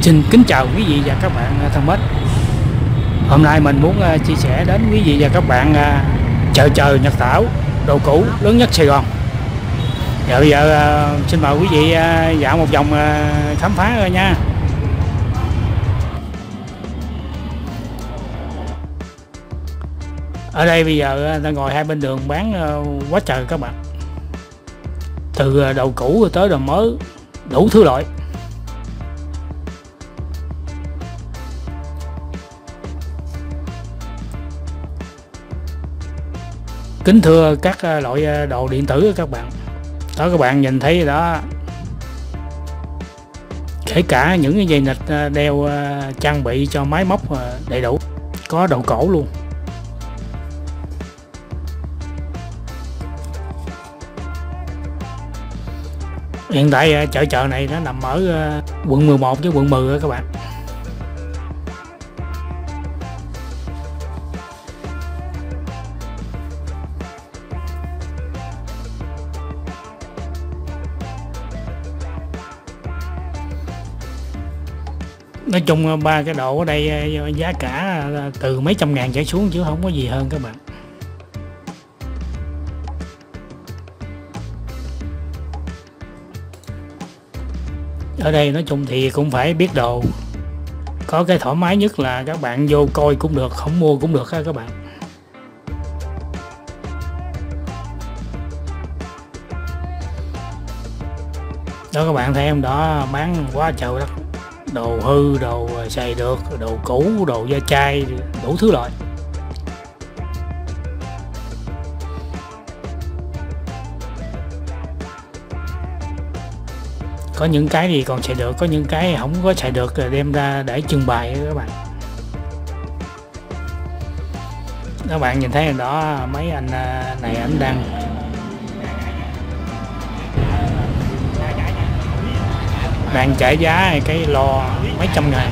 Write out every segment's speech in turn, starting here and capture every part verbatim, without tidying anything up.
Xin kính chào quý vị và các bạn thân mến. Hôm nay mình muốn chia sẻ đến quý vị và các bạn chợ trời Nhật Tảo, đồ cũ lớn nhất Sài Gòn. Và bây giờ xin mời quý vị dạo một vòng khám phá rồi nha. Ở đây bây giờ ta ngồi hai bên đường bán quá trời các bạn. Từ đồ cũ tới đồ mới, đủ thứ loại. Kính thưa các loại đồ điện tử các bạn. Đó, các bạn nhìn thấy đó, kể cả những cái dây nịt đeo trang bị cho máy móc đầy đủ, có đồ cổ luôn. Hiện tại chợ chợ này nó nằm ở quận mười một với quận mười các bạn. Nói chung ba cái đồ ở đây giá cả từ mấy trăm ngàn trở xuống chứ không có gì hơn các bạn. Ở đây nói chung thì cũng phải biết đồ. Có cái thoải mái nhất là các bạn vô coi cũng được, không mua cũng được các bạn. Đó, các bạn thấy em đó, bán quá trời đất. Đồ hư, đồ xài được, đồ cũ, đồ da chai, đủ thứ loại. Có những cái thì còn xài được, có những cái không có xài được rồi đem ra để trưng bày các bạn. Các bạn nhìn thấy đó, mấy anh này anh đang đang trả giá cái lo mấy trăm ngàn.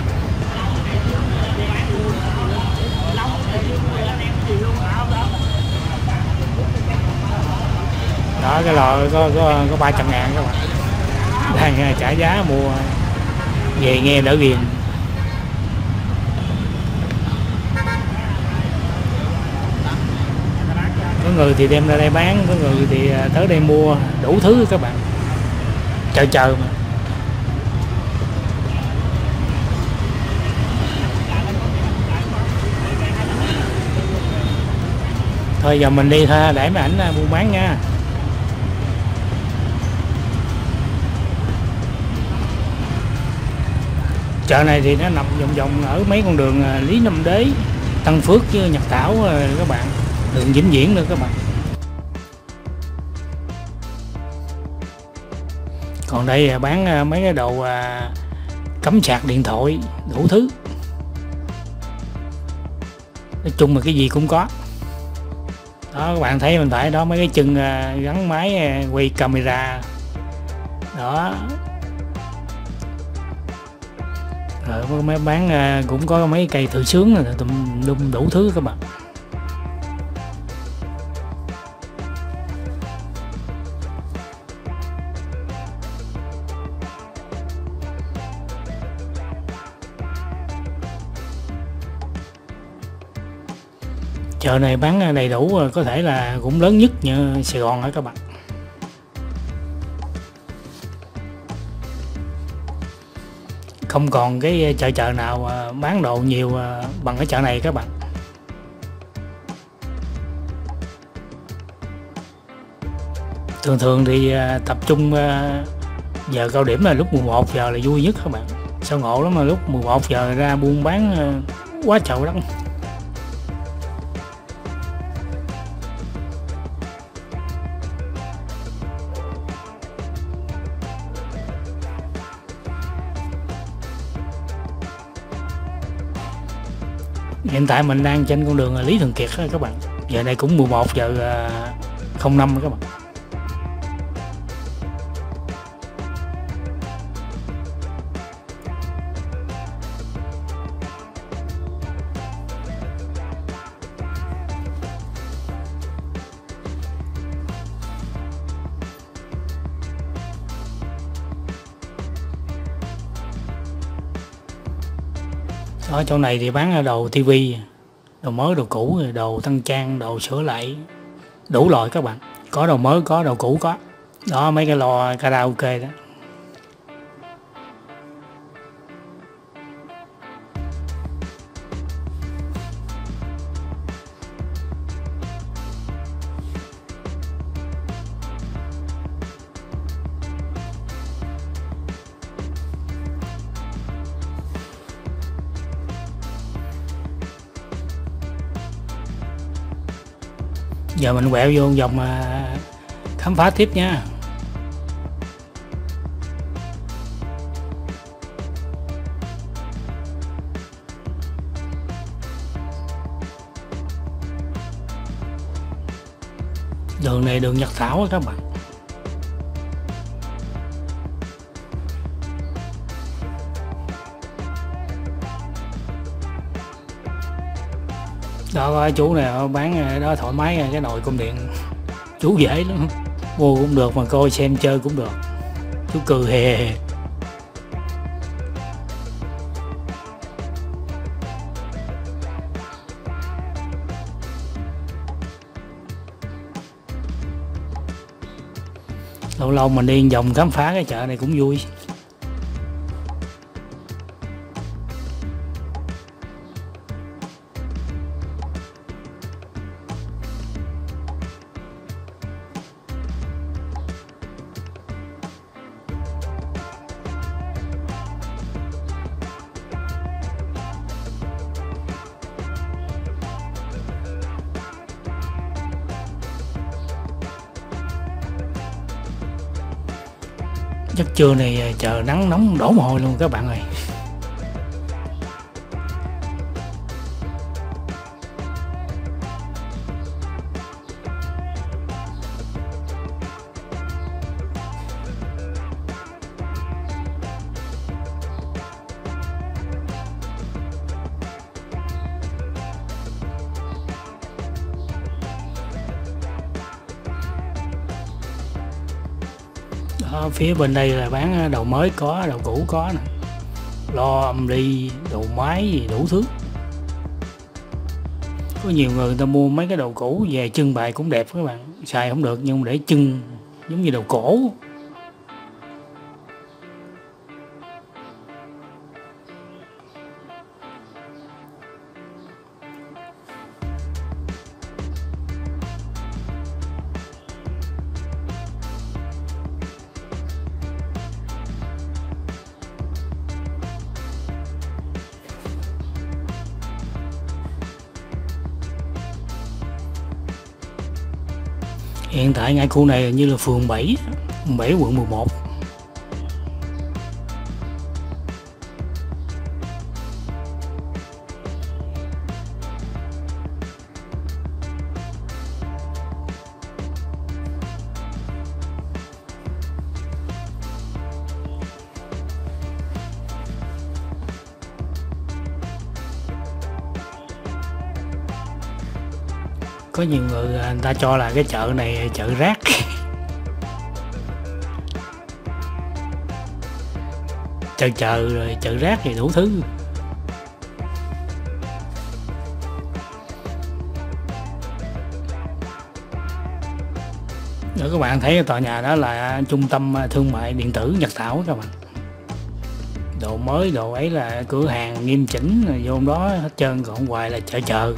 Đó, cái lò có có có ba trăm ngàn các bạn. Đang trả giá mua về nghe đỡ ghiền. Có người thì đem ra đây bán, có người thì tới đây mua, đủ thứ các bạn. Chợ chờ mà. Thôi giờ mình đi thôi để mấy ảnh buôn bán nha. Chợ này thì nó nằm vòng vòng ở mấy con đường Lý Nam Đế, Tân Phước với Nhật Tảo các bạn, đường Vĩnh Viễn nữa các bạn. Còn đây bán mấy cái đồ cắm sạc điện thoại, đủ thứ. Nói chung là cái gì cũng có. Đó, các bạn thấy mình phải đó, mấy cái chân gắn máy quay camera đó. Rồi mấy bán cũng có mấy cây tự sướng là tùm lum đủ thứ các bạn. Chợ này bán đầy đủ, có thể là cũng lớn nhất như Sài Gòn hả các bạn. Không còn cái chợ chợ nào bán đồ nhiều bằng cái chợ này các bạn. Thường thường thì tập trung giờ cao điểm là lúc mười một giờ là vui nhất các bạn. Sao ngộ lắm mà lúc mười một giờ ra buôn bán quá trời lắm. Hiện tại mình đang trên con đường Lý Thường Kiệt các bạn. Giờ này cũng mười một giờ không năm các bạn. Ở chỗ này thì bán đồ tivi, đồ mới, đồ cũ, đồ tăng trang, đồ sửa lại, đủ loại các bạn. Có đồ mới, có đồ cũ có. Đó, mấy cái loa karaoke đó. Giờ mình quẹo vô vòng khám phá tiếp nha. Đường này đường Nhật Thảo các bạn. Đó có chú này bán đó thoải mái cái nồi cơm điện, chú dễ lắm, mua cũng được mà coi xem chơi cũng được, chú cười hề hề. Lâu lâu mình đi vòng khám phá cái chợ này cũng vui. Giấc trưa này trời nắng nóng đổ mồ hôi luôn các bạn ơi. Đó, phía bên đây là bán đồ mới có, đồ cũ có nè, lo âm ly, đồ máy gì đủ thứ. Có nhiều người, người ta mua mấy cái đồ cũ về trưng bày cũng đẹp các bạn, xài không được nhưng để trưng giống như đồ cổ. Hiện tại ngay khu này như là phường bảy, phường bảy quận mười một. Có nhiều người người ta cho là cái chợ này chợ rác. Chợ chợ rồi chợ rác thì đủ thứ. Nữa các bạn thấy cái tòa nhà đó là trung tâm thương mại điện tử Nhật Thảo các bạn. Đồ mới đồ ấy là cửa hàng nghiêm chỉnh rồi vô đó hết trơn, còn ngoài là chợ chợ.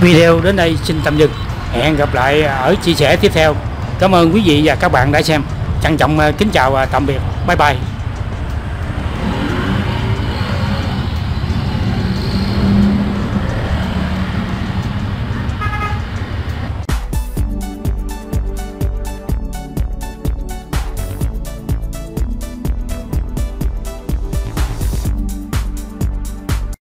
Video đến đây xin tạm dừng. Hẹn gặp lại ở chia sẻ tiếp theo. Cảm ơn quý vị và các bạn đã xem. Trân trọng kính chào và tạm biệt. Bye bye.